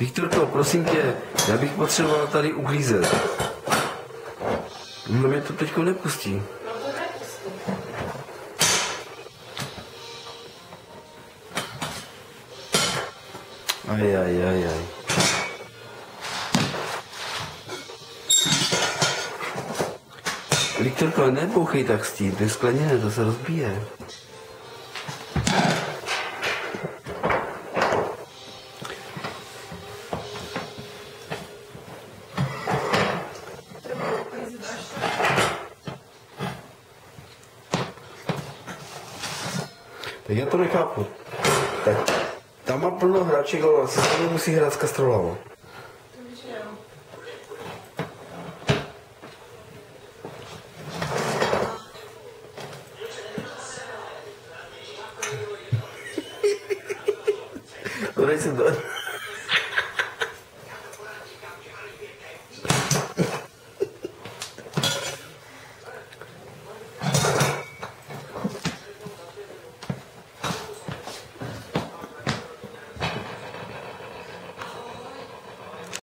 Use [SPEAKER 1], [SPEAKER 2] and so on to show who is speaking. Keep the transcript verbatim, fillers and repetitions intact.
[SPEAKER 1] Viktorko, prosím tě, já bych potřeboval tady uklízet. No mě to teďko nepustí.
[SPEAKER 2] No to nepustí.
[SPEAKER 1] Aj, aj, aj, aj. Viktorko, nebouchej tak s tím, to je skleněné, to se rozbije. Tak já to nechápu. Tak tam má plno hraček, ale se s musí hrát s kastrolou. To nejsem to.